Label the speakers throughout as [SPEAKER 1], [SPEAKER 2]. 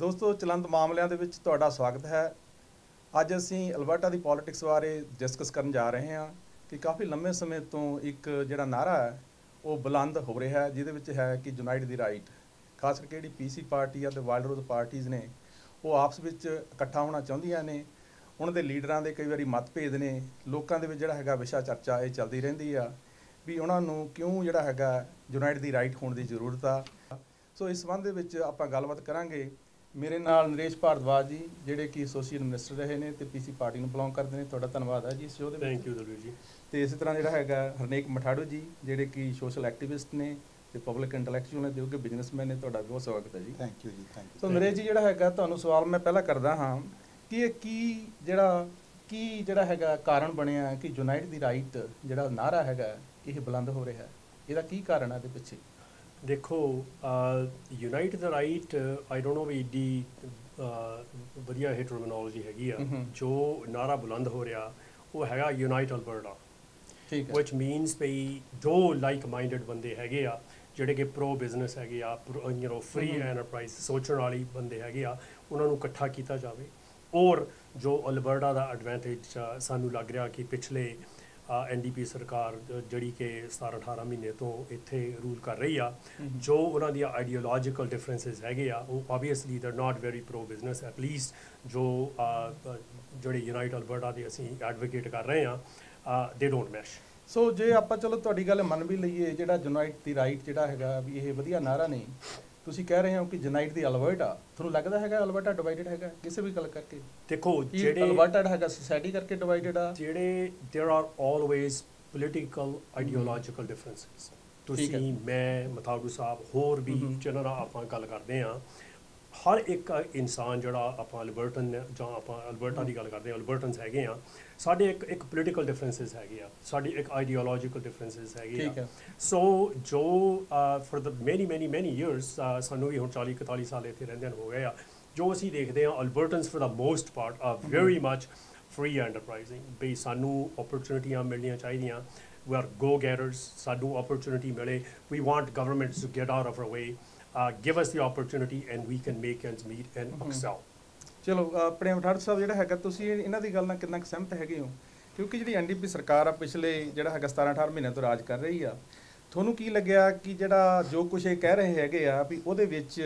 [SPEAKER 1] ਦੋਸਤੋ ਚਲੰਤ ਮਾਮਲਿਆਂ ਦੇ ਵਿੱਚ ਤੁਹਾਡਾ ਸਵਾਗਤ ਹੈ। ਅੱਜ ਅਸੀਂ ਅਲਬਰਟਾ ਦੀ ਪੋਲਿਟਿਕਸ ਬਾਰੇ ਡਿਸਕਸ ਕਰਨ ਜਾ ਰਹੇ ਹਾਂ ਕਿ ਕਾਫੀ ਲੰਮੇ ਸਮੇਂ ਤੋਂ ਇੱਕ ਜਿਹੜਾ ਨਾਰਾ ਹੈ ਉਹ ਬੁਲੰਦ ਹੋ ਰਿਹਾ ਹੈ, ਜਿਹਦੇ ਵਿੱਚ ਹੈ ਕਿ ਯੂਨਾਈਟ ਦੀ ਰਾਈਟ। ਖਾਸ ਕਰਕੇ ਜਿਹੜੀ ਪੀਸੀ ਪਾਰਟੀ ਆ ਅਤੇ ਵਾਈਲਡ ਰੋਜ਼ ਪਾਰਟੀਜ਼ ਨੇ ਉਹ ਆਪਸ ਵਿੱਚ ਇਕੱਠਾ ਹੋਣਾ ਚਾਹੁੰਦੀਆਂ ਨੇ। ਉਹਨਾਂ ਦੇ ਲੀਡਰਾਂ ਦੇ ਕਈ ਵਾਰੀ ਮਤਭੇਦ ਨੇ, ਲੋਕਾਂ ਦੇ ਵਿੱਚ ਜਿਹੜਾ ਹੈਗਾ ਵਿਸ਼ਾ ਚਰਚਾ ਇਹ ਚੱਲਦੀ ਰਹਿੰਦੀ ਆ ਵੀ ਉਹਨਾਂ ਨੂੰ ਕਿਉਂ ਜਿਹੜਾ ਹੈਗਾ ਯੂਨਾਈਟ ਦੀ ਰਾਈਟ ਹੋਣ ਦੀ ਜ਼ਰੂਰਤ ਆ। ਸੋ ਇਸ ਸੰਬੰਧ ਦੇ ਵਿੱਚ ਆਪਾਂ ਗੱਲਬਾਤ ਕਰਾਂਗੇ। ਮੇਰੇ ਨਾਲ ਨਰੇਸ਼ ਭਾਰਦਵਾਜ ਜੀ ਜਿਹੜੇ ਕਿ ਐਸੋਸੀਏਟ ਮਿਨਿਸਟਰ ਰਹੇ ਨੇ ਤੇ ਪੀਸੀ ਪਾਰਟੀ ਨੂੰ ਬਿਲੋਂਗ ਕਰਦੇ ਨੇ। ਤੁਹਾਡਾ ਧੰਨਵਾਦ ਹੈ ਜੀ ਇਸ ਸ਼ੋਅ ਦੇ ਵਿੱਚ।
[SPEAKER 2] ਥੈਂਕ ਯੂ ਦਲਵੀਰ ਜੀ।
[SPEAKER 1] ਤੇ ਇਸੇ ਤਰ੍ਹਾਂ ਜਿਹੜਾ ਹੈਗਾ ਹਰਨੇਕ ਮਠਾੜੂ ਜੀ ਜਿਹੜੇ ਕਿ ਸੋਸ਼ਲ ਐਕਟਿਵਿਸਟ ਨੇ ਤੇ ਪਬਲਿਕ ਇੰਟੈਲੈਕਚੁਅਲ ਨੇ ਜੋ ਕਿ ਬਿਜ਼ਨਸਮੈਨ ਨੇ। ਤੁਹਾਡਾ ਬਹੁਤ ਸਵਾਗਤ ਹੈ ਜੀ।
[SPEAKER 3] ਥੈਂਕ ਯੂ ਜੀ। Thank you.
[SPEAKER 1] So Naresh ji ਜਿਹੜਾ ਹੈਗਾ ਤੁਹਾਨੂੰ ਸਵਾਲ ਮੈਂ ਪਹਿਲਾਂ ਕਰਦਾ ਹਾਂ ਕਿ ਇਹ ਕੀ ਜਿਹੜਾ ਹੈਗਾ ਕਾਰਨ ਬਣਿਆ ਕਿ ਯੂਨਾਈਟ ਦੀ ਰਾਈਟ ਜਿਹੜਾ ਨਾਰਾ ਹੈਗਾ ਇਹ ਬੁਲੰਦ ਹੋ ਰਿਹਾ, ਇਹਦਾ ਕੀ ਕਾਰਨ ਹੈ ਇਹਦੇ ਪਿੱਛੇ?
[SPEAKER 2] ਦੇਖੋ unite the right I don't know ਵੀ ਏਡੀ ਵਧੀਆ ਇਹ ਟਰਮੀਨੋਲੋਜੀ ਹੈਗੀ ਆ। ਜੋ ਨਾਰਾ ਬੁਲੰਦ ਹੋ ਰਿਹਾ ਉਹ ਹੈਗਾ ਯੂਨਾਈਟ ਅਲਬਰਟਾ,
[SPEAKER 1] ਠੀਕ ਹੈ,
[SPEAKER 2] ਵਿਚ ਮੀਨਸ ਵੀ ਦੋ ਲਾਈਕ ਮਾਈਂਡਡ ਬੰਦੇ ਹੈਗੇ ਆ ਜਿਹੜੇ ਕਿ ਪ੍ਰੋ ਬਿਜ਼ਨਸ ਹੈਗੇ ਆ, ਫ੍ਰੀ ਐਂਟਰਪ੍ਰਾਈਜ਼ ਸੋਚਣ ਵਾਲੀ ਬੰਦੇ ਹੈਗੇ ਆ, ਉਹਨਾਂ ਨੂੰ ਇਕੱਠਾ ਕੀਤਾ ਜਾਵੇ। ਔਰ ਜੋ ਅਲਬਰਟਾ ਦਾ ਐਡਵਾਂਟੇਜ ਸਾਨੂੰ ਲੱਗ ਰਿਹਾ ਕਿ ਪਿਛਲੇ NDP ਸਰਕਾਰ ਜਿਹੜੀ ਕਿ 17-18 ਮਹੀਨੇ ਤੋਂ ਇੱਥੇ ਰੂਲ ਕਰ ਰਹੀ ਆ, ਜੋ ਉਹਨਾਂ ਦੀਆਂ ਆਈਡੀਓਲੋਜੀਕਲ ਡਿਫਰੈਂਸਿਸ ਹੈਗੇ ਆ ਉਹ obviously they are not very pro business. At least ਜੋ ਜਿਹੜੇ ਯੂਨਾਈਟ ਅਲਬਰਟਾ ਦੇ ਅਸੀਂ ਐਡਵੋਕੇਟ ਕਰ ਰਹੇ ਆ ਦੇ ਡੋਂਟ ਮੈਸ਼।
[SPEAKER 1] ਸੋ ਜੇ ਆਪਾਂ ਚਲੋ ਤੁਹਾਡੀ ਗੱਲ ਮੰਨ ਵੀ ਲਈਏ ਜਿਹੜਾ ਯੂਨਾਈਟ ਦੀ ਰਾਈਟ ਜਿਹੜਾ ਹੈਗਾ ਵੀ ਇਹ ਵਧੀਆ ਨਾਰਾ ਨਹੀਂ, ਤੁਸੀਂ ਕਹਿ ਰਹੇ ਹੋ ਕਿ ਯੂਨਾਈਟ ਦੀ ਅਲਬਰਟਾ, ਤੁਹਾਨੂੰ ਲੱਗਦਾ ਹੈਗਾ ਅਲਬਰਟਾ ਡਿਵਾਈਡਡ ਹੈਗਾ ਕਿਸੇ ਵੀ ਗੱਲ ਕਰਕੇ?
[SPEAKER 2] ਦੇਖੋ ਜਿਹੜੇ
[SPEAKER 1] ਅਲਬਰਟਾ ਹੈਗਾ ਸੋਸਾਇਟੀ ਕਰਕੇ ਡਿਵਾਈਡਡ ਆ,
[SPEAKER 2] ਜਿਹੜੇ there are always political ideological differences. ਤੁਸੀਂ ਮੈਂ ਮਥਾਗੂ ਸਾਹਿਬ ਹੋਰ ਵੀ ਜਿਹਨਾਂ ਨਾਲ ਆਪਾਂ ਗੱਲ ਕਰਦੇ ਹਾਂ, ਹਰ ਇੱਕ ਇਨਸਾਨ ਜਿਹੜਾ ਆਪਾਂ ਅਲਬਰਟਨ ਜਾਂ ਆਪਾਂ ਅਲਬਰਟਾ ਦੀ ਗੱਲ ਕਰਦੇ ਹਾਂ, ਅਲਬਰਟਨਸ ਹੈਗੇ ਆ, ਸਾਡੇ ਇੱਕ ਪੋਲੀਟੀਕਲ ਡਿਫਰੈਂਸਿਸ ਹੈਗੇ ਆ, ਸਾਡੀ ਇੱਕ ਆਈਡੀਓਲੋਜੀਕਲ ਡਿਫਰੈਂਸਿਸ ਹੈਗੇ ਆ। ਸੋ ਜੋ ਫॉर द ਮੈਨੀ ਈਅਰਸ ਸਾਨੂੰ ਵੀ ਹੁਣ 40-41 ਸਾਲ ਇੱਥੇ ਰਹਿੰਦਿਆਂ ਹੋ ਗਏ ਆ, ਜੋ ਅਸੀਂ ਦੇਖਦੇ ਹਾਂ Albertans for the most part are very much free enterprising. ਵੀ ਸਾਨੂੰ ਓਪਰਚੁਨਿਟੀਆਂ ਮਿਲਣੀਆਂ ਚਾਹੀਦੀਆਂ, ਵੀ ਆਰ ਗੋ ਗੈਟਰਸ, ਸਾਨੂੰ ਓਪਰਚੁਨਿਟੀ ਮਿਲੇ, we want government to get out of our way, give us the opportunity and we can make ends meet and excel।
[SPEAKER 1] ਚਲੋ ਆਪਣੇ ਮਠਾੜ ਸਾਹਿਬ ਜਿਹੜਾ ਹੈਗਾ ਤੁਸੀਂ ਇਹਨਾਂ ਦੀ ਗੱਲ ਨਾਲ ਕਿੰਨਾ ਕੁ ਸਹਿਮਤ ਹੈਗੇ ਹੋ? ਕਿਉਂਕਿ ਜਿਹੜੀ NDP ਸਰਕਾਰ ਆ ਪਿਛਲੇ ਜਿਹੜਾ ਹੈਗਾ 17-18 ਮਹੀਨਿਆਂ ਤੋਂ ਰਾਜ ਕਰ ਰਹੀ ਆ, ਤੁਹਾਨੂੰ ਕੀ ਲੱਗਿਆ ਕਿ ਜਿਹੜਾ ਜੋ ਕੁਛ ਇਹ ਕਹਿ ਰਹੇ ਹੈਗੇ ਆ ਵੀ ਉਹਦੇ ਵਿੱਚ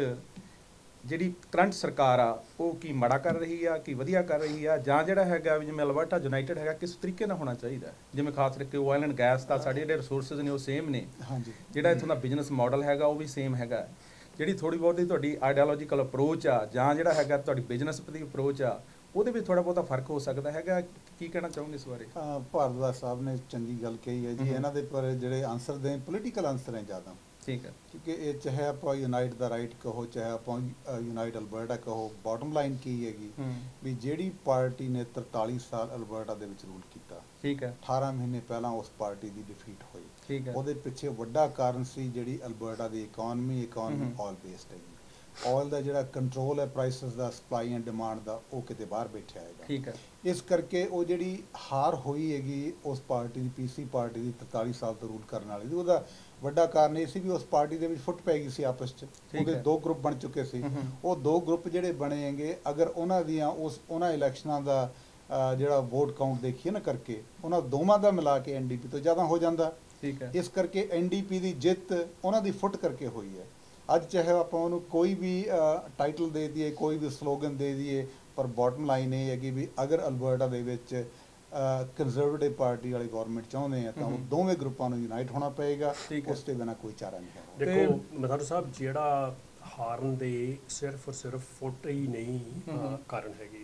[SPEAKER 1] ਜਿਹੜੀ ਕਰੰਟ ਸਰਕਾਰ ਆ ਉਹ ਕੀ ਮਾੜਾ ਕਰ ਰਹੀ ਆ ਕਿ ਵਧੀਆ ਕਰ ਰਹੀ ਆ, ਜਾਂ ਜਿਹੜਾ ਹੈਗਾ ਵੀ ਜਿਵੇਂ ਅਲਬਰਟਾ ਯੂਨਾਈਟਡ ਹੈਗਾ ਕਿਸ ਤਰੀਕੇ ਨਾਲ ਹੋਣਾ ਚਾਹੀਦਾ? ਜਿਵੇਂ ਖਾਸ ਕਰਕੇ ਆਇਲ ਐਂਡ ਗੈਸ ਦਾ ਸਾਡੇ ਜਿਹੜੇ ਰਿਸੋਰਸਿਸ ਨੇ ਉਹ ਸੇਮ ਨੇ, ਜਿਹੜਾ ਇੱਥੋਂ ਦਾ ਬਿਜ਼ਨਸ ਮਾਡਲ ਹੈਗਾ ਉਹ ਵੀ ਸੇਮ ਹੈਗਾ, ਜਿਹੜੀ ਥੋੜ੍ਹੀ ਬਹੁਤੀ ਤੁਹਾਡੀ ਆਈਡੀਓਲੋਜੀਕਲ ਅਪਰੋਚ ਆ ਜਾਂ ਜਿਹੜਾ ਹੈਗਾ ਤੁਹਾਡੀ ਬਿਜ਼ਨਸ ਦੀ ਅਪਰੋਚ ਆ ਉਹਦੇ ਵਿੱਚ ਥੋੜ੍ਹਾ ਬਹੁਤਾ ਫਰਕ ਹੋ ਸਕਦਾ ਹੈਗਾ। ਕੀ ਕਹਿਣਾ ਚਾਹੋਗੇ ਇਸ ਬਾਰੇ?
[SPEAKER 3] ਭਾਰਦਵਾਜ ਸਾਹਿਬ ਨੇ ਚੰਗੀ ਗੱਲ ਕਹੀ ਹੈ ਜੀ। ਇਹਨਾਂ ਦੇ ਪਰ ਜਿਹੜੇ ਆਨਸਰ ਦੇ ਪੋਲੀਟੀਕਲ ਆਨਸਰ ਹੈ ਜ਼ਿਆਦਾ, ਠੀਕ ਹੈ, ਕਿਉਂਕਿ ਇਹ ਚਾਹੇ ਆਪਾਂ ਯੂਨਾਈਟ ਦਾ ਰਾਈਟ ਕਹੋ ਚਾਹੇ ਆਪਾਂ ਯੂਨਾਈਟ ਅਲਬਰਟਾ ਕਹੋ, ਬਾਟਮ ਲਾਈਨ ਕੀ ਹੈਗੀ ਵੀ ਜਿਹੜੀ ਪਾਰਟੀ ਨੇ 43 ਸਾਲ ਅਲਬਰਟਾ ਦੇ ਵਿੱਚ ਰੂਲ ਕੀਤਾ, ਠੀਕ ਹੈ, 18 ਮਹੀਨੇ ਪਹਿਲਾਂ ਉਸ ਪਾਰਟੀ ਦੀ ਡਿਫੀਟ ਹੋਈ, ਠੀਕ ਹੈ, ਉਹਦੇ ਪਿੱਛੇ ਵੱਡਾ ਕਾਰਨ ਸੀ ਜਿਹੜੀ ਅਲਬਰਟਾ ਦੀ ਇਕਨੋਮੀ ਆਲ ਬੇਸਡ ਹੈਗੀ। ਆਇਲ ਦਾ ਜਿਹੜਾ ਕੰਟਰੋਲ ਹੈ ਪ੍ਰਾਈਸਿਸ ਦਾ, ਸਪਲਾਈ ਐਂਡ ਡਿਮਾਂਡ ਦਾ, ਉਹ ਕਿਤੇ ਬਾਹਰ ਬੈਠਿਆ ਹੈਗਾ, ਠੀਕ ਹੈ। ਇਸ ਕਰਕੇ ਉਹ ਜਿਹੜੀ ਹਾਰ ਹੋਈ ਹੈਗੀ ਉਸ ਪਾਰਟੀ ਦੀ, ਪੀਸੀ ਪਾਰਟੀ ਦੀ 43 ਸਾਲ ਤੋਂ ਰੂਲ ਕਰਨ ਵਾਲੀ ਦੀ, ਉਹਦਾ ਵੱਡਾ ਕਾਰਨ ਇਹ ਸੀ ਵੀ ਉਸ ਪਾਰਟੀ ਦੇ ਵਿੱਚ ਫੁੱਟ ਪੈ ਗਈ ਸੀ ਆਪਸ 'ਚ। ਉਹਦੇ ਦੋ ਗਰੁੱਪ ਬਣ ਚੁੱਕੇ ਸੀ। ਉਹ ਦੋ ਗਰੁੱਪ ਜਿਹੜੇ ਬਣੇ ਹੈਗੇ, ਅਗਰ ਉਹਨਾਂ ਦੀਆਂ ਉਹਨਾਂ ਇਲੈਕਸ਼ਨਾਂ ਦਾ ਜਿਹੜਾ ਵੋਟ ਕਾਊਂਟ ਦੇਖੀਏ ਨਾ ਕਰਕੇ, ਉਹਨਾਂ ਦੋਵਾਂ ਦਾ ਮਿਲਾ ਕੇ NDP ਤੋਂ ਜ਼ਿਆਦਾ ਹੋ ਜਾਂਦਾ, ਠੀਕ ਹੈ। ਇਸ ਕਰਕੇ NDP ਦੀ ਜਿੱਤ ਉਹਨਾਂ ਦੀ ਫੁੱਟ ਕਰਕੇ ਹੋਈ ਹੈ। ਅੱਜ ਚਾਹੇ ਆਪਾਂ ਉਹਨੂੰ ਕੋਈ ਵੀ ਟਾਈਟਲ ਦੇ ਦਈਏ, ਕੋਈ ਵੀ ਸਲੋਗਨ ਦੇ ਦਈਏ, ਪਰ ਬਾਟਮ ਲਾਈਨ ਇਹ ਹੈਗੀ ਵੀ ਅਗਰ ਅਲਬਰਟਾ ਦੇ ਵਿੱਚ ਕੰਜ਼ਰਵੇਟਿਵ ਪਾਰਟੀ ਵਾਲੀ ਗੌਰਮੈਂਟ ਚਾਹੁੰਦੇ ਆ ਤਾਂ ਉਹ ਦੋਵੇਂ ਗਰੁੱਪਾਂ ਨੂੰ ਯੂਨਾਈਟ ਹੋਣਾ ਪਏਗਾ, ਉਸ ਤੋਂ ਬਿਨਾਂ ਕੋਈ ਚਾਰਾ ਨਹੀਂ ਹੈ।
[SPEAKER 2] ਦੇਖੋ ਮਥਾਰੂ ਸਾਹਿਬ, ਜਿਹੜਾ ਹਾਰਨ ਦੇ ਸਿਰਫ ਔਰ ਸਿਰਫ ਫੁੱਟ ਹੀ ਨਹੀਂ ਕਾਰਨ ਹੈਗੇ,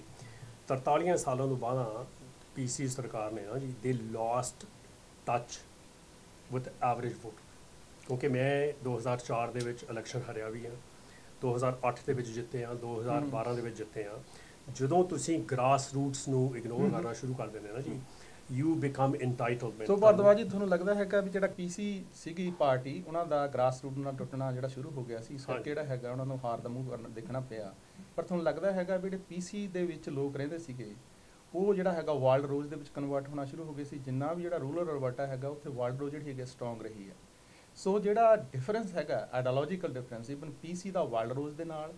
[SPEAKER 2] 43 ਸਾਲਾਂ ਤੋਂ ਬਾਅਦ ਪੀਸੀ ਸਰਕਾਰ ਨੇ ਨਾ ਜੀ they lost touch with average vote. ਕਿਉਂਕਿ ਮੈਂ 2004 ਦੇ ਵਿੱਚ ਇਲੈਕਸ਼ਨ ਹਾਰਿਆ ਵੀ ਹਾਂ, 2008 ਦੇ ਵਿੱਚ ਜਿੱਤੇ ਹਾਂ, 2012 ਦੇ ਵਿੱਚ ਜਿੱਤੇ ਹਾਂ। ਜਦੋਂ ਤੁਸੀਂ ਗ੍ਰਾਸ ਰੂਟਸ ਨੂੰ ਇਗਨੋਰ ਕਰਨਾ ਸ਼ੁਰੂ ਕਰ ਦਿੰਦੇ ਨਾ ਜੀ, you become entitlement.
[SPEAKER 1] So Bhardwaj ji, ਤੁਹਾਨੂੰ ਲੱਗਦਾ ਹੈਗਾ ਵੀ ਜਿਹੜਾ ਪੀਸੀ ਸੀਗੀ ਪਾਰਟੀ ਉਹਨਾਂ ਦਾ ਗ੍ਰਾਸ ਰੂਟ ਨਾਲ ਟੁੱਟਣਾ ਜਿਹੜਾ ਸ਼ੁਰੂ ਹੋ ਗਿਆ ਸੀ, ਇਸ ਕਰਕੇ ਜਿਹੜਾ ਹੈਗਾ ਉਹਨਾਂ ਨੂੰ ਹਾਰ ਦਾ ਮੂੰਹ ਦੇਖਣਾ ਪਿਆ? ਪਰ ਤੁਹਾਨੂੰ ਲੱਗਦਾ ਹੈਗਾ ਵੀ ਜਿਹੜੇ ਪੀਸੀ ਦੇ ਵਿੱਚ ਲੋਕ ਰਹਿੰਦੇ ਸੀਗੇ ਉਹ ਜਿਹੜਾ ਹੈਗਾ ਵਾਈਲਡ ਰੋਜ਼ ਦੇ ਵਿੱਚ ਕਨਵਰਟ ਹੋਣਾ ਸ਼ੁਰੂ ਹੋ ਗਏ ਸੀ? ਜਿੰਨਾ ਵੀ ਜਿਹੜਾ ਰੂਰਲ ਅਲਬਰਟਾ ਹੈਗਾ ਉੱਥੇ ਵਾਈਲਡ ਰੋਜ਼ ਜਿਹੜੀ ਹੈਗੀ ਸਟਰੋਂਗ ਰਹੀ ਹੈ। ਸੋ ਜਿਹੜਾ ਡਿਫਰੈਂਸ ਹੈਗਾ ਆਈਡੀਓਲੋਜੀਕਲ ਡਿਫਰੈਂਸ ਈਵਨ ਪੀਸੀ ਦਾ ਵਾਈਲਡ ਰੋਜ਼ ਦੇ ਨਾਲ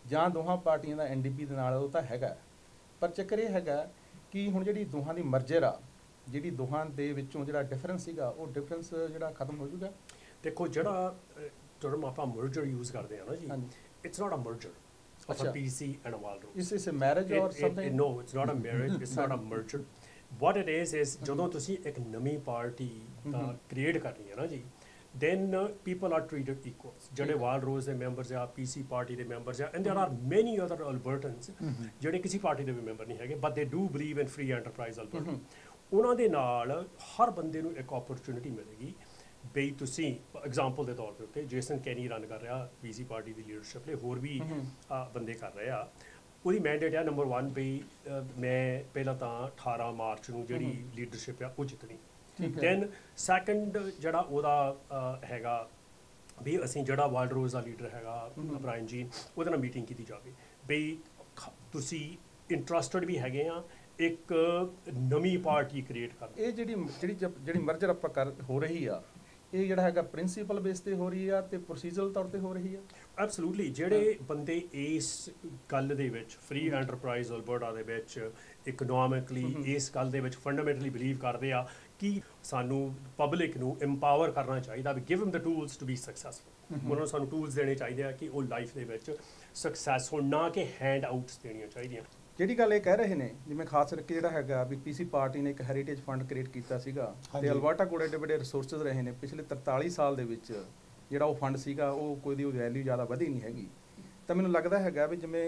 [SPEAKER 1] ਜਾਂ ਦੋਹਾਂ ਪਾਰਟੀਆਂ ਦਾ ਐਨਡੀਪੀ ਦੇ ਨਾਲ ਉਹ ਤਾਂ ਹੈਗਾ, ਪਰ ਚੱਕਰ ਇਹ ਹੈਗਾ ਕਿ ਹੁਣ ਜਿਹੜੀ ਦੋਹਾਂ ਦੀ ਮਰਜਰ ਆ, ਜਿਹੜੀ ਦੋਹਾਂ ਦੇ ਵਿੱਚੋਂ ਜਿਹੜਾ ਡਿਫਰੈਂਸ ਸੀਗਾ ਉਹ ਡਿਫਰੈਂਸ ਜਿਹੜਾ ਖਤਮ ਹੋ ਜਾਊਗਾ।
[SPEAKER 2] ਦੇਖੋ ਜਿਹੜਾ ਟਰਮ ਆਪਾਂ ਮਰਜਰ ਯੂਜ਼ ਕਰਦੇ ਆ ਨਾ ਜੀ, it's not a merger of a PC and a Walrus.
[SPEAKER 1] Is this a marriage or something?
[SPEAKER 2] No, it's not a marriage. It's not a merger. What it is ਜਦੋਂ ਤੁਸੀਂ ਇੱਕ ਨਵੀਂ party create ਕਰਨੀ ਹੈ ਨਾ ਜੀ, then people are treated equals. ਜਿਹੜੇ Walrus ਦੇ ਮੈਂਬਰਸ ਆ, PC ਪਾਰਟੀ ਦੇ ਮੈਂਬਰਸ ਆ, and there are many other Albertans ਜਿਹੜੇ ਕਿਸੇ ਪਾਰਟੀ ਦੇ ਵੀ ਮੈਂਬਰ ਨਹੀਂ ਹੈਗੇ, but they do believe in free enterprise Alberta. ਉਹਨਾਂ ਦੇ ਨਾਲ ਹਰ ਬੰਦੇ ਨੂੰ ਇੱਕ ਓਪਰਚੁਨਿਟੀ ਮਿਲੇਗੀ ਬਈ ਤੁਸੀਂ ਐਗਜ਼ਾਮਪਲ ਦੇ ਤੌਰ ਦੇ ਉੱਤੇ ਜੇਸਨ ਕੈਨੀ ਰਨ ਕਰ ਰਿਹਾ ਪੀਸੀ ਪਾਰਟੀ ਦੀ ਲੀਡਰਸ਼ਿਪ ਲਈ, ਹੋਰ ਵੀ ਬੰਦੇ ਕਰ ਰਹੇ ਆ। ਉਹਦੀ ਮੈਂਡੇਟ ਆ ਨੰਬਰ 1 ਬਈ ਮੈਂ ਪਹਿਲਾਂ ਤਾਂ 18 ਮਾਰਚ ਨੂੰ ਜਿਹੜੀ ਲੀਡਰਸ਼ਿਪ ਆ ਉਹ ਜਿੱਤਣੀ। ਦੈਨ ਸੈਕੰਡ ਜਿਹੜਾ ਉਹਦਾ ਹੈਗਾ ਵੀ ਅਸੀਂ ਜਿਹੜਾ ਵਾਲਰੋਜ਼ ਦਾ ਲੀਡਰ ਹੈਗਾ ਬ੍ਰਾਇਨ ਜੀ, ਉਹਦੇ ਨਾਲ ਮੀਟਿੰਗ ਕੀਤੀ ਜਾਵੇ ਬਈ ਤੁਸੀਂ ਇੰਟਰਸਟਡ ਵੀ ਹੈਗੇ ਆ ਇੱਕ ਨਵੀਂ ਪਾਰਟੀ ਕ੍ਰੀਏਟ ਕਰਨ।
[SPEAKER 1] ਇਹ ਜਿਹੜੀ ਮਰਜਰ ਆਪਾਂ ਹੋ ਰਹੀ ਆ, ਇਹ ਜਿਹੜਾ ਹੈਗਾ ਪ੍ਰਿੰਸੀਪਲ ਬੇਸ ਤੇ ਹੋ ਰਹੀ ਆ ਤੇ ਪ੍ਰੋਸੀਜਰਲ ਤੌਰ ਤੇ ਹੋ ਰਹੀ ਆ।
[SPEAKER 2] ਐਬਸੋਲੂਟਲੀ ਜਿਹੜੇ ਬੰਦੇ ਇਸ ਗੱਲ ਦੇ ਵਿੱਚ ਫ੍ਰੀ ਐਂਟਰਪ੍ਰਾਈਜ਼ ਅਲਬਰਟਾ ਦੇ ਵਿੱਚ ਇਕਨੋਮਿਕਲੀ ਇਸ ਗੱਲ ਦੇ ਵਿੱਚ ਫੰਡਾਮੈਂਟਲੀ ਬਿਲੀਵ ਕਰਦੇ ਆ ਕਿ ਸਾਨੂੰ ਪਬਲਿਕ ਨੂੰ ਇੰਪਾਵਰ ਕਰਨਾ ਚਾਹੀਦਾ, we give him the tools to be successful. ਉਹਨਾਂ ਨੂੰ ਸਾਨੂੰ ਟੂਲਸ ਦੇਣੇ ਚਾਹੀਦੇ ਆ ਕਿ ਉਹ ਲਾਈਫ ਦੇ ਵਿੱਚ ਸਕਸੈਸ ਹੋਣ, ਨਾ ਕਿ ਹੈਂਡ ਆਊਟਸ ਦੇਣੀਆਂ ਚਾਹੀਦੀਆਂ।
[SPEAKER 1] ਜਿਹੜੀ ਗੱਲ ਇਹ ਕਹਿ ਰਹੇ ਨੇ, ਜਿਵੇਂ ਖਾਸ ਕਰਕੇ ਜਿਹੜਾ ਹੈਗਾ ਵੀ ਪੀਸੀ ਪਾਰਟੀ ਨੇ ਇੱਕ ਹੈਰੀਟੇਜ ਫੰਡ ਕ੍ਰੀਏਟ ਕੀਤਾ ਸੀਗਾ ਤੇ ਅਲਬਰਟਾ ਕੋਲ ਏਡੇ ਵੱਡੇ ਰਿਸੋਰਸਸ ਰਹੇ ਨੇ ਪਿਛਲੇ 43 ਸਾਲ ਦੇ ਵਿੱਚ, ਜਿਹੜਾ ਉਹ ਫੰਡ ਸੀਗਾ ਉਹ ਕੋਈ ਦੀ ਵੈਲਿਊ ਜ਼ਿਆਦਾ ਵਧੀ ਨਹੀਂ ਹੈਗੀ। ਤਾਂ ਮੈਨੂੰ ਲੱਗਦਾ ਹੈਗਾ ਵੀ ਜਿਵੇਂ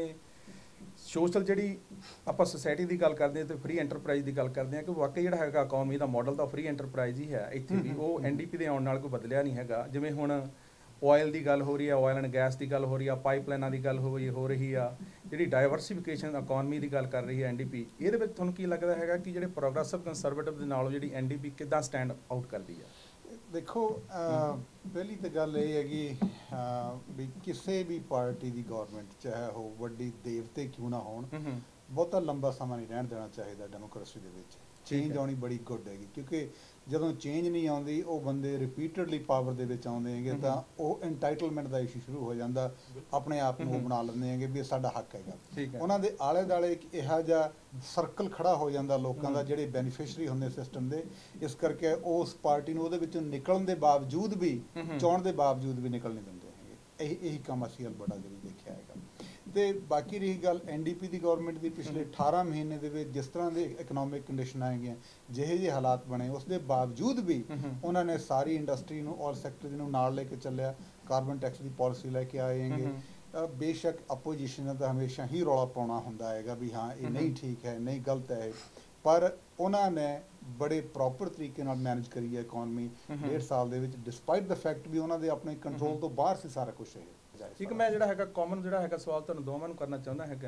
[SPEAKER 1] ਸੋਸ਼ਲ ਜਿਹੜੀ ਆਪਾਂ ਸੁਸਾਇਟੀ ਦੀ ਗੱਲ ਕਰਦੇ ਹਾਂ ਤੇ ਫ੍ਰੀ ਐਂਟਰਪ੍ਰਾਈਜ਼ ਦੀ ਗੱਲ ਕਰਦੇ ਹਾਂ ਕਿ ਵਾਕਈ ਜਿਹੜਾ ਹੈਗਾ ਇਕਨੋਮੀ ਦਾ ਮਾਡਲ ਤਾਂ ਫ੍ਰੀ ਐਂਟਰਪ੍ਰਾਈਜ਼ ਹੀ ਹੈ ਇੱਥੇ ਵੀ, ਉਹ ਐਨਡੀਪੀ ਦੇ ਆਉਣ ਨਾਲ ਕੋਈ ਬਦਲਿਆ ਨਹੀਂ ਹੈਗਾ। ਜਿਵੇਂ ਹੁਣ ਆਇਲ ਦੀ ਗੱਲ ਹੋ ਰਹੀ ਆ, ਆਇਲ ਐਂਡ ਗੈਸ ਦੀ ਗੱਲ ਹੋ ਰਹੀ ਆ, ਪਾਈਪਲਾਈਨਾਂ ਦੀ ਗੱਲ ਹੋ ਰਹੀ ਆ, ਜਿਹੜੀ ਡਾਇਵਰਸੀਫਿਕੇਸ਼ਨ ਇਕਨੋਮੀ ਦੀ ਗੱਲ ਕਰ ਰਹੀ ਹੈ ਐਨਡੀਪੀ, ਇਹਦੇ ਵਿੱਚ ਤੁਹਾਨੂੰ ਕੀ ਲੱਗਦਾ ਹੈਗਾ ਕਿ ਜਿਹੜੇ ਪ੍ਰੋਗਰੈਸਿਵ ਕੰਜ਼ਰਵੇਟਿਵ ਦੇ ਨਾਲੋਂ ਜਿਹੜੀ ਐਨਡੀਪੀ ਕਿੱਦਾਂ ਸਟੈਂਡ ਆਊਟ ਕਰਦੀ ਆ?
[SPEAKER 3] ਦੇਖੋ ਪਹਿਲੀ ਤਾਂ ਗੱਲ ਇਹ ਹੈਗੀ ਵੀ ਕਿਸੇ ਵੀ ਪਾਰਟੀ ਦੀ ਗੌਰਮੈਂਟ ਚਾਹੇ ਉਹ ਵੱਡੀ ਦੇਵਤੇ ਕਿਉਂ ਨਾ ਹੋਣ, ਬਹੁਤਾ ਲੰਬਾ ਸਮਾਂ ਨਹੀਂ ਰਹਿਣ ਦੇਣਾ ਚਾਹੀਦਾ ਡੈਮੋਕ੍ਰੇਸੀ ਦੇ ਵਿੱਚ। ਚੇਂਜ ਆਉਣੀ ਬੜੀ ਗੁੱਡ ਹੈਗੀ, ਕਿਉਂਕਿ ਜਦੋਂ ਚੇਂਜ ਨਹੀਂ ਆਉਂਦੀ ਉਹ ਬੰਦੇ ਰਿਪੀਟਡਲੀ ਪਾਵਰ ਦੇ ਵਿੱਚ ਆਉਂਦੇ ਹੈਗੇ ਤਾਂ ਉਹ ਐਂਟਾਈਟਲਮੈਂਟ ਦਾ ਇਸ਼ੂ ਸ਼ੁਰੂ ਹੋ ਜਾਂਦਾ, ਆਪਣੇ ਆਪ ਨੂੰ ਬਣਾ ਲੈਂਦੇ ਹੈਗੇ ਵੀ ਇਹ ਸਾਡਾ ਹੱਕ ਹੈਗਾ। ਉਹਨਾਂ ਦੇ ਆਲੇ ਦੁਆਲੇ ਇੱਕ ਇਹੋ ਜਿਹਾ ਸਰਕਲ ਖੜਾ ਹੋ ਜਾਂਦਾ ਲੋਕਾਂ ਦਾ ਜਿਹੜੇ ਬੈਨੀਫਿਸ਼ਰੀ ਹੁੰਦੇ ਸਿਸਟਮ ਦੇ, ਇਸ ਕਰਕੇ ਉਸ ਪਾਰਟੀ ਨੂੰ ਉਹਦੇ ਵਿੱਚੋਂ ਨਿਕਲਣ ਦੇ ਬਾਵਜੂਦ ਵੀ, ਚਾਹੁਣ ਦੇ ਬਾਵਜੂਦ ਵੀ ਨਿਕਲ ਨਹੀਂ ਦਿੰਦੇ ਹੈਗੇ। ਇਹੀ ਕੰਮ ਅਸੀਂ ਅਲਬਰਟਾ ਦੇ ਵਿੱਚ ਦੇਖਿਆ ਹੈਗਾ। ਤੇ ਬਾਕੀ ਰਹੀ ਗੱਲ ਐਨਡੀਪੀ ਦੀ ਗਵਰਨਮੈਂਟ ਦੀ, ਪਿਛਲੇ 18 ਮਹੀਨੇ ਦੇ ਵਿੱਚ ਜਿਸ ਤਰ੍ਹਾਂ ਦੇ ਇਕਨੋਮਿਕ ਕੰਡੀਸ਼ਨਾਂ ਹੈਗੀਆਂ, ਜਿਹੇ ਜਿਹੇ ਹਾਲਾਤ ਬਣੇ, ਉਸ ਦੇ ਬਾਵਜੂਦ ਵੀ ਉਹਨਾਂ ਨੇ ਸਾਰੀ ਇੰਡਸਟਰੀ ਨੂੰ ਔਰ ਸੈਕਟਰ ਨੂੰ ਨਾਲ ਲੈ ਕੇ ਚੱਲਿਆ, ਕਾਰਬਨ ਟੈਕਸ ਦੀ ਪਾਲਿਸੀ ਲੈ ਕੇ ਆਏ ਹੈਗੇ। ਬੇਸ਼ੱਕ ਆਪੋਜੀਸ਼ਨ ਦਾ ਹਮੇਸ਼ਾ ਹੀ ਰੌਲਾ ਪਾਉਣਾ ਹੁੰਦਾ ਹੈਗਾ ਵੀ ਹਾਂ ਇਹ ਨਹੀਂ ਠੀਕ ਹੈ, ਨਹੀਂ ਗਲਤ ਹੈ, ਪਰ ਉਹਨਾਂ ਨੇ ਬੜੇ ਪ੍ਰੋਪਰ ਤਰੀਕੇ ਨਾਲ ਮੈਨੇਜ ਕਰੀ ਹੈ ਇਕਨੋਮੀ 1.5 ਸਾਲ ਦੇ ਵਿੱਚ, ਡਿਸਪਾਈਟ ਦ ਫੈਕਟ ਵੀ ਉਹਨਾਂ ਦੇ ਆਪਣੇ ਕੰਟਰੋਲ ਤੋਂ ਬਾਹਰ ਸੀ ਸਾਰਾ ਕੁਝ ਇਹ।
[SPEAKER 1] ਇੱਕ ਮੈਂ ਜਿਹੜਾ ਹੈਗਾ ਕਾਮਨ ਜਿਹੜਾ ਹੈਗਾ ਸਵਾਲ ਤੁਹਾਨੂੰ ਦੋਵਾਂ ਨੂੰ ਕਰਨਾ ਚਾਹੁੰਦਾ ਹੈਗਾ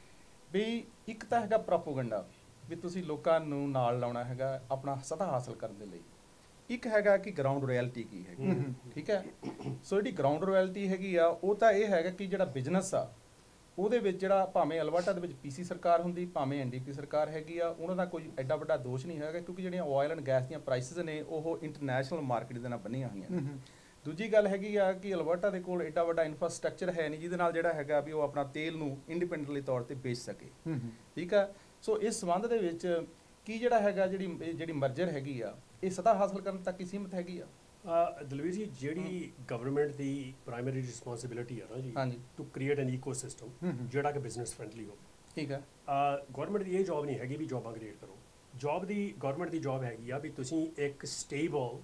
[SPEAKER 1] ਵੀ ਇੱਕ ਤਾਂ ਹੈਗਾ ਪ੍ਰੋਪੇਗੈਂਡਾ, ਵੀ ਤੁਸੀਂ ਲੋਕਾਂ ਨੂੰ ਨਾਲ ਲਾਉਣਾ ਹੈਗਾ ਆਪਣਾ ਸੱਤਾ ਹਾਸਲ ਕਰਨ ਦੇ ਲਈ, ਇੱਕ ਹੈਗਾ ਕਿ ਗਰਾਊਂਡ ਰਿਐਲਿਟੀ ਕੀ ਹੈਗੀ। ਠੀਕ ਹੈ, ਸੋ ਜਿਹੜੀ ਗਰਾਊਂਡ ਰਿਐਲਿਟੀ ਹੈਗੀ ਆ ਉਹ ਤਾਂ ਇਹ ਹੈਗਾ ਕਿ ਜਿਹੜਾ ਬਿਜ਼ਨਸ ਆ ਉਹਦੇ ਵਿੱਚ ਜਿਹੜਾ ਭਾਵੇਂ ਅਲਬਰਟਾ ਦੇ ਵਿੱਚ ਪੀਸੀ ਸਰਕਾਰ ਹੁੰਦੀ, ਭਾਵੇਂ ਐਨਡੀਪੀ ਸਰਕਾਰ ਹੈਗੀ ਆ, ਉਹਨਾਂ ਦਾ ਕੋਈ ਐਡਾ ਵੱਡਾ ਦੋਸ਼ ਨਹੀਂ ਹੈਗਾ ਕਿਉਂਕਿ ਜਿਹੜੀਆਂ ਆਇਲ ਐਂਡ ਗੈਸ ਦੀਆਂ ਪ੍ਰਾਈਸਿਸ ਨੇ ਉਹ ਇੰਟਰਨੈਸ਼ਨਲ ਮਾਰਕੀਟ ਦੇ ਨਾਲ ਬੰਨੀਆਂ ਹੋਈਆਂ ਨੇ। ਦੂਜੀ ਗੱਲ ਹੈਗੀ ਆ ਕਿ ਅਲਬਰਟਾ ਦੇ ਕੋਲ ਐਡਾ ਵੱਡਾ ਇਨਫਰਾਸਟ੍ਰਕਚਰ ਹੈ ਨਹੀਂ ਜਿਹਦੇ ਨਾਲ ਜਿਹੜਾ ਹੈਗਾ ਵੀ ਉਹ ਆਪਣਾ ਤੇਲ ਨੂੰ ਇੰਡੀਪੈਂਡੈਂਟਲੀ ਤੌਰ ਤੇ ਵੇਚ ਸਕੇ। ਠੀਕ ਆ, ਸੋ ਇਸ ਸੰਬੰਧ ਦੇ ਵਿੱਚ ਕੀ ਜਿਹੜਾ ਹੈਗਾ ਜਿਹੜੀ ਮਰਜਰ ਹੈਗੀ ਆ ਇਹ ਸਤਾ ਹਾਸਲ ਕਰਨ ਤੱਕ ਹੀ ਸੀਮਤ ਹੈਗੀ ਆ?
[SPEAKER 2] ਦਲਵੀਰ ਜੀ, ਜਿਹੜੀ ਗਵਰਨਮੈਂਟ ਦੀ ਪ੍ਰਾਇਮਰੀ ਰਿਸਪੌਂਸਿਬਿਲਿਟੀ ਹੈ ਨਾ ਜੀ, ਟੂ ਕ੍ਰੀਏਟ ਐਨ ਈਕੋਸਿਸਟਮ ਜਿਹੜਾ ਕਿ ਬਿਜ਼ਨਸ ਫਰੈਂਡਲੀ ਹੋਵੇ। ਠੀਕ ਹੈ, ਗਵਰਨਮੈਂਟ ਦੀ ਇਹ ਜੌਬ ਨਹੀਂ ਹੈਗੀ ਵੀ ਜੌਬਾਂ ਕ੍ਰੀਏਟ ਕਰੋ। ਗਵਰਨਮੈਂਟ ਦੀ ਜੌਬ ਹੈਗੀ ਆ ਵੀ ਤੁਸੀਂ ਇੱਕ ਸਟੇਬਲ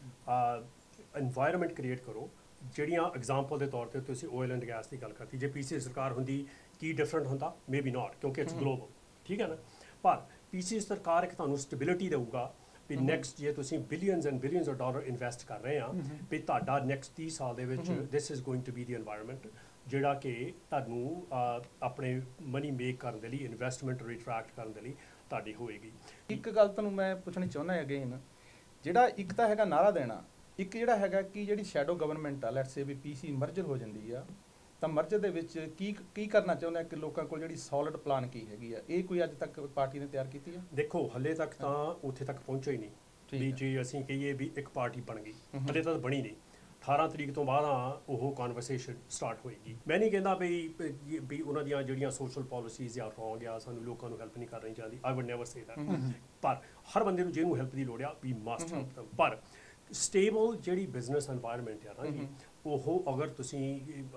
[SPEAKER 2] ਇਨਵਾਇਰਨਮੈਂਟ ਕ੍ਰੀਏਟ ਕਰੋ। ਜਿਹੜੀਆਂ ਐਗਜ਼ਾਮਪਲ ਦੇ ਤੌਰ 'ਤੇ ਤੁਸੀਂ ਆਇਲ ਐਂਡ ਗੈਸ ਦੀ ਗੱਲ ਕਰਤੀ, ਜੇ ਪੀਸੀ ਸਰਕਾਰ ਹੁੰਦੀ ਕੀ ਡਿਫਰੈਂਟ ਹੁੰਦਾ? ਮੇ ਬੀ ਨਾਟ, ਕਿਉਂਕਿ ਇਟਸ ਗਲੋਬਲ। ਠੀਕ ਹੈ ਨਾ, ਪਰ ਪੀਸੀ ਸਰਕਾਰ ਇੱਕ ਤੁਹਾਨੂੰ ਸਟੈਬਿਲਿਟੀ ਦੇਊਗਾ ਵੀ ਨੈਕਸਟ ਜੇ ਤੁਸੀਂ billions and billions of dollar invest ਕਰ ਰਹੇ ਆ ਵੀ ਤੁਹਾਡਾ ਨੈਕਸਟ 30 ਸਾਲ ਦੇ ਵਿੱਚ this is going to be the environment ਜਿਹੜਾ ਕਿ ਤੁਹਾਨੂੰ ਆਪਣੇ ਮਨੀ ਮੇਕ ਕਰਨ ਦੇ ਲਈ, ਇਨਵੈਸਟਮੈਂਟ ਰਿਟਰੈਕਟ ਕਰਨ ਦੇ ਲਈ ਤੁਹਾਡੀ ਹੋਏਗੀ।
[SPEAKER 1] ਇੱਕ ਗੱਲ ਤੁਹਾਨੂੰ ਮੈਂ ਪੁੱਛਣੀ ਚਾਹੁੰਦਾ ਅਗੇਨ, ਜਿਹੜਾ ਇੱਕ ਤਾਂ ਹੈਗਾ ਨਾਰਾ ਦੇਣਾ, ਇੱਕ ਜਿਹੜਾ ਹੈਗਾ ਕਿ ਜਿਹੜੀ ਸ਼ੈਡੋ ਗਵਰਨਮੈਂਟ ਆ, ਲੈਟਸ ਸੇ ਵੀ ਪੀਸੀ ਮਰਜਰ ਹੋ ਜਾਂਦੀ ਆ, ਤਾਂ ਮਰਜਰ ਦੇ ਵਿੱਚ ਕੀ ਕਰਨਾ ਚਾਹੁੰਦੇ ਕਿ ਲੋਕਾਂ ਕੋਲ ਜਿਹੜੀ ਸੋਲਿਡ ਪਲਾਨ ਕੀ ਹੈਗੀ ਆ, ਇਹ ਕੋਈ ਅੱਜ ਤੱਕ ਪਾਰਟੀ ਨੇ ਤਿਆਰ ਕੀਤੀ ਆ?
[SPEAKER 2] ਦੇਖੋ ਹਲੇ ਤੱਕ ਤਾਂ ਉੱਥੇ ਤੱਕ ਪਹੁੰਚਿਆ ਹੀ ਨਹੀਂ ਵੀ ਜੇ ਅਸੀਂ ਕਹੀਏ ਵੀ ਇੱਕ ਪਾਰਟੀ ਬਣ ਗਈ, ਹਲੇ ਤਾਂ ਬਣੀ ਨਹੀਂ। 18 ਤਰੀਕ ਤੋਂ ਬਾਅਦ ਉਹ ਕਨਵਰਸੇਸ਼ਨ ਸਟਾਰਟ ਹੋਏਗੀ। ਮੈਂ ਨਹੀਂ ਕਹਿੰਦਾ ਵੀ ਉਹਨਾਂ ਦੀਆਂ ਜਿਹੜੀਆਂ ਸੋਸ਼ਲ ਪਾਲਿਸੀਜ਼ ਜਾਂ ਰੋਂਗ ਆ, ਸਾਨੂੰ ਲੋਕਾਂ ਨੂੰ ਹੈਲਪ ਨਹੀਂ ਕਰਨੀ ਚਾਹੀਦੀ, I would never say that, ਪਰ ਹਰ ਬੰਦੇ ਨੂੰ ਜਿਹਨੂੰ ਹੈਲਪ ਦੀ ਲੋੜ ਆ ਵੀ ਮਸਟ ਹੈਲਪ ਦੈਮ। ਪਰ ਸਟੇਬਲ ਜਿਹੜੀ ਬਿਜ਼ਨਸ ਐਨਵਾਇਰਨਮੈਂਟ ਆ ਨਾ ਜੀ, ਉਹ ਅਗਰ ਤੁਸੀਂ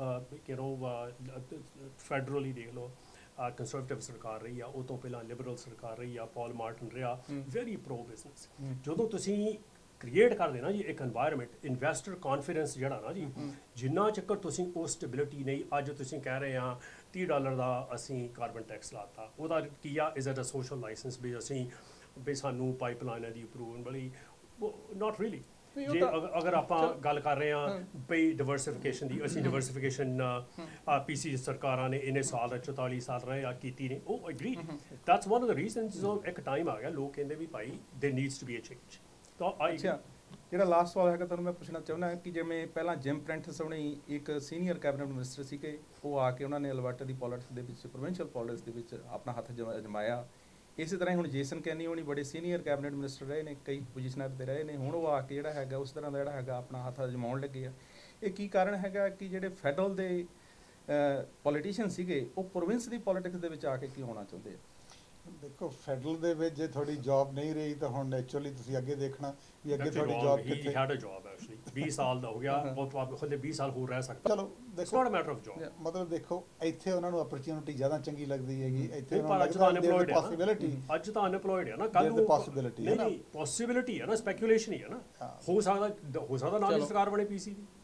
[SPEAKER 2] ਫੈਡਰਲੀ ਦੇਖ ਲਓ, ਕੰਜ਼ਰਵੇਟਿਵ ਸਰਕਾਰ ਰਹੀ ਆ, ਉਹ ਤੋਂ ਪਹਿਲਾਂ ਲਿਬਰਲ ਸਰਕਾਰ ਰਹੀ ਆ, ਪੌਲ ਮਾਰਟਨ ਰਿਹਾ, ਵੈਰੀ ਪ੍ਰੋ ਬਿਜ਼ਨਸ। ਜਦੋਂ ਤੁਸੀਂ ਕ੍ਰੀਏਟ ਕਰਦੇ ਨਾ ਜੀ ਇੱਕ এনवायरमेंट, ਇਨਵੈਸਟਰ ਕੌਨਫੀਡੈਂਸ ਜਿਹੜਾ ਨਾ ਜੀ, ਜਿੰਨਾ ਚੱਕਰ ਤੁਸੀਂ ਉਹ ਸਟੈਬਿਲਿਟੀ ਨਹੀਂ, ਅੱਜ ਤੁਸੀਂ ਕਹਿ ਰਹੇ ਆ $30 ਦਾ ਅਸੀਂ ਕਾਰਬਨ ਟੈਕਸ ਲਾਤਾ, ਉਹਦਾ ਕੀ ਆ, is it a social licence ਵੀ ਅਸੀਂ ਵੀ ਸਾਨੂੰ ਪਾਈਪਲਾਈਨਾਂ ਦੀ ਅਪਰੂਵਲ ਵਾਲੀ, ਨਾਟ ਰੀਲੀ। ਜੇ ਅਗਰ ਆਪਾਂ ਗੱਲ ਕਰ ਰਹੇ ਹਾਂ ਬਈ ਡਿਵਰਸੀਫਿਕੇਸ਼ਨ ਦੀ, ਅਸੀਂ ਡਿਵਰਸੀਫਿਕੇਸ਼ਨ ਪੀਸੀ ਸਰਕਾਰਾਂ ਨੇ ਇਹਨੇ ਸਾਲ 44 ਸਾਲ ਰਹੇ ਆ ਕੀਤੀ ਨੇ, ਉਹ agree, that's one of the reasons. ਜੋ ਇੱਕ ਟਾਈਮ ਆ ਗਿਆ ਲੋਕ ਕਹਿੰਦੇ ਵੀ ਭਾਈ they needs to be a change. ਤਾਂ
[SPEAKER 1] ਅੱਛਾ, ਜਿਹੜਾ ਲਾਸਟ ਸਵਾਲ ਹੈਗਾ ਤੁਹਾਨੂੰ ਮੈਂ ਪੁੱਛਣਾ ਚਾਹੁੰਦਾ ਕਿ ਜਿਵੇਂ ਪਹਿਲਾਂ ਜਿਮ ਪ੍ਰੈਂਟਿਸ ਹੋਣੀ ਇੱਕ ਸੀਨੀਅਰ ਕੈਬਨਿਟ ਮਿਨਿਸਟਰ ਸੀਗੇ, ਉਹ ਆ ਕੇ ਉਹਨਾਂ ਨੇ ਅਲਬਰਟਾ ਦੀ ਪੋਲਿਟਿਕਸ ਦੇ ਵਿੱਚ, ਪ੍ਰੋਵਿੰਸ਼ੀਅਲ ਪੋਲਿਟਿਕਸ ਦੇ ਵਿੱਚ ਆਪਣਾ ਹੱਥ ਅਜਮਾਇਆ। ਇਸੇ ਤਰ੍ਹਾਂ ਹੀ ਹੁਣ ਜੇਸਨ ਕੈਨੀ ਹੋਣੀ ਬੜੇ ਸੀਨੀਅਰ ਕੈਬਨਿਟ ਮਿਨਿਸਟਰ ਰਹੇ ਨੇ, ਕਈ ਪੋਜੀਸ਼ਨਾਂ 'ਤੇ ਰਹੇ ਨੇ, ਹੁਣ ਉਹ ਆ ਕੇ ਜਿਹੜਾ ਹੈਗਾ ਉਸ ਤਰ੍ਹਾਂ ਦਾ ਜਿਹੜਾ ਹੈਗਾ ਆਪਣਾ ਹੱਥ ਅਜਮਾਉਣ ਲੱਗੇ ਆ। ਇਹ ਕੀ ਕਾਰਨ ਹੈਗਾ ਕਿ ਜਿਹੜੇ ਫੈਡਰਲ ਦੇ ਪੋਲੀਟੀਸ਼ੀਅਨ ਸੀਗੇ ਉਹ ਪ੍ਰੋਵਿੰਸ ਦੀ ਪੋਲਿਟਿਕਸ ਦੇ ਵਿੱਚ ਆ ਕੇ ਕਿਉਂ ਆਉਣਾ ਚਾਹੁੰਦੇ ਆ?
[SPEAKER 3] ਦੇਖੋ ਫੈਡਰਲ ਦੇ ਵਿੱਚ ਜੇ ਤੁਹਾਡੀ ਜੌਬ ਨਹੀਂ ਰਹੀ ਤਾਂ ਹੁਣ ਨੈਚੁਰਲੀ ਤੁਸੀਂ ਅੱਗੇ ਦੇਖਣਾ ਵੀ ਅੱਗੇ ਤੁਹਾਡੀ ਜੌਬ ਕਿੱਥੇ।
[SPEAKER 2] He had a job actually 20 ਸਾਲ ਦਾ ਹੋ ਗਿਆ, ਉਹ ਤੋਂ ਬਾਅਦ ਖੁਦ 20 ਸਾਲ ਹੋਰ ਰਹਿ ਸਕਦਾ।
[SPEAKER 3] ਚਲੋ ਦੇਖੋ, ਇਟਸ ਮੈਟਰ ਆਫ ਜੌਬ, ਮਤਲਬ ਦੇਖੋ ਇੱਥੇ ਉਹਨਾਂ ਨੂੰ ਅਪਰਚੂਨਿਟੀ ਜ਼ਿਆਦਾ ਚੰਗੀ ਲੱਗਦੀ ਹੈਗੀ, ਇੱਥੇ
[SPEAKER 2] ਪਰ ਅੱਜ ਤਾਂ ਅਨਪਲੋਇਡ ਹੈ, ਅੱਜ ਤਾਂ ਅਨਪਲੋਇਡ ਹੈ ਨਾ, ਕੱਲ ਨੂੰ
[SPEAKER 3] ਪੋਸਿਬਿਲਿਟੀ ਹੈ ਨਾ,
[SPEAKER 2] ਪੋਸਿਬਿਲਿਟੀ ਹੈ ਨਾ, ਸਪੈਕੂਲੇਸ਼ਨ ਹੀ ਹੈ ਨਾ, ਹੋ ਸਕਦਾ ਨਾਲ ਹੀ ਸਰਕਾਰ ਬਣੇ ਪੀਸੀ ਦੀ।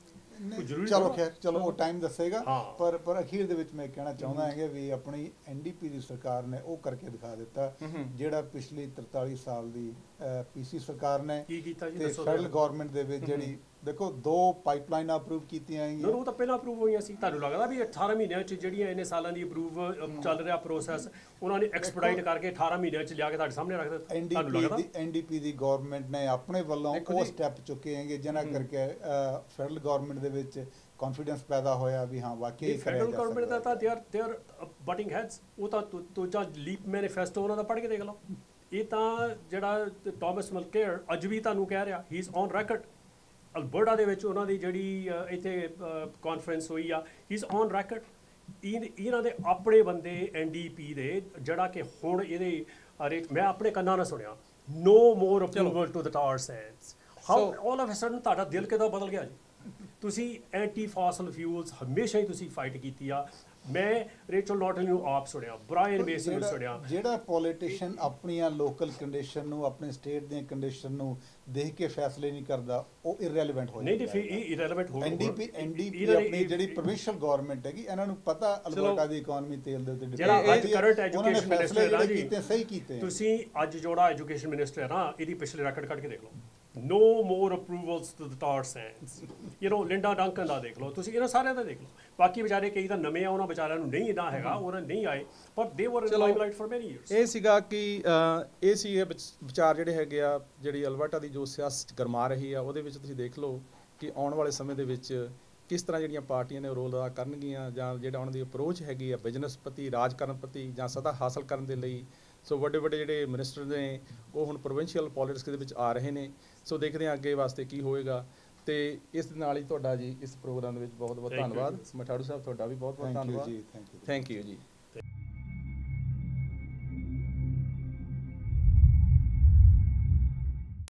[SPEAKER 3] ਚਲੋ ਖੈਰ, ਚਲੋ ਉਹ ਟਾਈਮ ਦੱਸੇਗਾ, ਪਰ ਅਖੀਰ ਦੇ ਵਿੱਚ ਮੈਂ ਕਹਿਣਾ ਚਾਹੁੰਦਾ ਹਾਂ ਵੀ ਆਪਣੀ ਐਨਡੀਪੀ ਦੀ ਸਰਕਾਰ ਨੇ ਉਹ ਕਰਕੇ ਦਿਖਾ ਦਿੱਤਾ ਜਿਹੜਾ ਪਿਛਲੀ 43 ਸਾਲ ਦੀ ਪੀਸੀ ਸਰਕਾਰ ਨੇ
[SPEAKER 2] ਕੀ ਕੀਤਾ ਜੀ,
[SPEAKER 3] ਤੇ ਫੈਡਰਲ ਗਵਰਨਮੈਂਟ ਦੇ ਵਿੱਚ ਜਿਹੜੀ ਦੇਖੋ 2 ਪਾਈਪਲਾਈਨਾਂ ਅਪਰੂਵ ਕੀਤੀਆਂ ਗਈਆਂ।
[SPEAKER 2] ਉਹ ਤਾਂ ਪਹਿਲਾਂ ਅਪਰੂਵ ਹੋਈਆਂ ਸੀ। ਤੁਹਾਨੂੰ ਲੱਗਦਾ ਵੀ 18 ਮਹੀਨਿਆਂ 'ਚ ਜਿਹੜੀਆਂ ਇੰਨੇ ਸਾਲਾਂ ਦੀ ਅਪਰੂਵ ਚੱਲ ਰਿਹਾ ਪ੍ਰੋਸੈਸ, ਉਹਨਾਂ ਨੇ ਐਕਸਪੀਡਾਈਟ ਕਰਕੇ 18 ਮਹੀਨਿਆਂ 'ਚ ਲਿਆ ਕੇ ਤੁਹਾਡੇ ਸਾਹਮਣੇ ਰੱਖ ਦਿੱਤਾ?
[SPEAKER 3] ਐਨਡੀਪੀ ਦੀ ਗਵਰਨਮੈਂਟ ਨੇ ਆਪਣੇ ਵੱਲੋਂ ਉਹ ਸਟੈਪ ਚੁੱਕੇ ਹੈਗੇ ਜਿਨ੍ਹਾਂ ਕਰਕੇ ਫੈਡਰਲ ਗਵਰਨਮੈਂਟ ਦੇ ਵਿੱਚ ਕੌਨਫੀਡੈਂਸ ਪੈਦਾ ਹੋਇਆ ਵੀ ਹਾਂ ਵਾਕਈ
[SPEAKER 2] ਫੈਡਰਲ ਗਵਰਨਮੈਂਟ ਦਾ ਤਾਂ ਦੇ ਆਰ ਬਟਿੰਗ ਹੈਡਸ। ਉਹ ਤਾਂ ਦੂਜਾ ਲੀਪ ਮੈਨੀਫੈਸਟੋ ਉਹਨਾਂ ਦਾ ਪੜ੍ਹ ਕੇ ਦੇਖ ਲਓ। ਇਹ ਤਾਂ ਜਿਹੜਾ ਟਾਮਸ ਮਲਕੇਅਰ ਅੱਜ ਵੀ ਤੁਹਾਨੂੰ ਕਹਿ ਰਿਹਾ, he is on record, Alberta ਦੇ ਵਿੱਚ ਉਹਨਾਂ ਦੀ ਜਿਹੜੀ ਇੱਥੇ ਕਾਨਫਰੰਸ ਹੋਈ ਆ, ਹੀ ਇਜ਼ ਔਨ ਰੈਕਡ। ਇਹਨਾਂ ਦੇ ਆਪਣੇ ਬੰਦੇ ਐਨਡੀਪੀ ਦੇ, ਜਿਹੜਾ ਕਿ ਹੁਣ ਇਹਦੇ ਮੈਂ ਆਪਣੇ ਕੰਨਾਂ ਨਾਲ ਸੁਣਿਆ, no more approval to the tar sands. How all of a sudden ਤੁਹਾਡਾ ਦਿਲ ਕਿੱਦਾਂ ਬਦਲ ਗਿਆ ਜੀ? ਤੁਸੀਂ ਐਂਟੀ ਫਾਸਲ ਫਿਊਲਸ ਹਮੇਸ਼ਾ ਹੀ ਤੁਸੀਂ ਫਾਈਟ ਕੀਤੀ ਆ। ਮੈਂ ਰੇਚਲ ਨੋਟਨ ਨੂੰ ਆਪ ਸੁਣਿਆ, ਬ੍ਰਾਇਨ ਮੇਸਨ ਨੂੰ ਸੁਣਿਆ।
[SPEAKER 3] ਜਿਹੜਾ ਪੋਲੀਟੀਸ਼ੀਅਨ ਆਪਣੀਆਂ ਲੋਕਲ ਕੰਡੀਸ਼ਨ ਨੂੰ, ਆਪਣੇ ਸਟੇਟ ਦੀਆਂ ਕੰਡੀਸ਼ਨ ਨੂੰ ਦੇਖ ਕੇ ਫੈਸਲੇ ਨਹੀਂ ਕਰਦਾ, ਉਹ ਇਰੈਲੇਵੈਂਟ ਹੋ ਜਾਂਦਾ।
[SPEAKER 2] ਨਹੀਂ, ਫਿਰ ਇਹ ਇਰੈਲੇਵੈਂਟ ਹੋ
[SPEAKER 3] ਐਨਡੀਪੀ ਆਪਣੀ ਜਿਹੜੀ ਪ੍ਰੋਵਿੰਸ਼ੀਅਲ ਗਵਰਨਮੈਂਟ ਹੈਗੀ, ਇਹਨਾਂ ਨੂੰ ਪਤਾ ਅਲਬਰਟਾ ਦੀ ਇਕਨੋਮੀ ਤੇਲ ਦੇ ਉੱਤੇ
[SPEAKER 2] ਜਿਹੜਾ ਅੱਜ ਕਰੰਟ ਐਜੂਕੇਸ਼ਨ ਮਿਨਿਸਟਰ ਹੈ ਜੀ,
[SPEAKER 3] ਸਹੀ ਕੀਤੇ।
[SPEAKER 2] ਤੁਸੀਂ ਅੱਜ ਜਿਹੜਾ ਐਜੂਕੇਸ਼ਨ ਮਿਨਿਸਟਰ ਹੈ ਨਾ, ਇਹਦੀ ਪਿਛਲੇ ਰੈਕਡ ਕੱਢ ਕੇ ਦੇਖ ਲਓ। No more approvals to the tar sands. Linda Duncan ਦਾ ਦੇਖ ਲਓ ਤੁਸੀਂ, ਇਹਨਾਂ ਸਾਰਿਆਂ ਦਾ ਦੇਖ ਲਓ। ਬਾਕੀ ਵਿਚਾਰੇ ਕਈ ਤਾਂ ਨਵੇਂ ਆ, ਉਹਨਾਂ ਵਿਚਾਰਿਆਂ ਨੂੰ ਨਹੀਂ ਇੰਨਾ ਹੈਗਾ, ਉਹਨਾਂ ਨਹੀਂ ਆਏ, ਪਰ they were in limelight for many years.
[SPEAKER 1] ਇਹ ਸੀਗਾ ਕਿ ਇਹ ਸੀ ਇਹ ਵਿਚਾਰ ਜਿਹੜੇ ਹੈਗੇ ਆ, ਜਿਹੜੀ ਅਲਬਰਟਾ ਦੀ ਜੋ ਸਿਆਸਤ ਗਰਮਾ ਰਹੀ ਆ, ਉਹਦੇ ਵਿੱਚ ਤੁਸੀਂ ਦੇਖ ਲਓ ਕਿ ਆਉਣ ਵਾਲੇ ਸਮੇਂ ਦੇ ਵਿੱਚ ਕਿਸ ਤਰ੍ਹਾਂ ਜਿਹੜੀਆਂ ਪਾਰਟੀਆਂ ਨੇ ਉਹ ਰੋਲ ਅਦਾ ਕਰਨਗੀਆਂ, ਜਾਂ ਜਿਹੜਾ ਉਹਨਾਂ ਦੀ ਅਪਰੋਚ ਹੈਗੀ ਆ ਬਿਜ਼ਨਸ ਪ੍ਰਤੀ, ਰਾਜ ਕਰਨ ਪ੍ਰਤੀ, ਜਾਂ ਸੱਤਾ ਹਾਸਲ ਕਰਨ ਦੇ ਲਈ। ਸੋ ਵੱਡੇ ਵੱਡੇ ਜਿਹੜੇ ਮਿਨਿਸਟਰ ਨੇ ਉਹ ਹੁਣ ਪ੍ਰੋਵਿੰਸ਼ੀਅਲ ਪੋਲਿਟਿਕਸ ਦੇ ਵਿੱਚ ਆ ਰਹੇ ਨੇ। ਸੋ ਦੇਖਦੇ ਹਾਂ ਅੱਗੇ ਵਾਸਤੇ ਕੀ ਹੋਏਗਾ। ਤੇ ਇਸ ਦੇ ਨਾਲ ਹੀ ਤੁਹਾਡਾ ਜੀ ਇਸ ਪ੍ਰੋਗਰਾਮ ਦੇ ਵਿੱਚ ਬਹੁਤ ਬਹੁਤ ਧੰਨਵਾਦ। ਮਠਾੜੂ ਸਾਹਿਬ ਤੁਹਾਡਾ ਵੀ ਬਹੁਤ ਬਹੁਤ ਧੰਨਵਾਦ।
[SPEAKER 3] ਥੈਂਕ ਯੂ ਜੀ।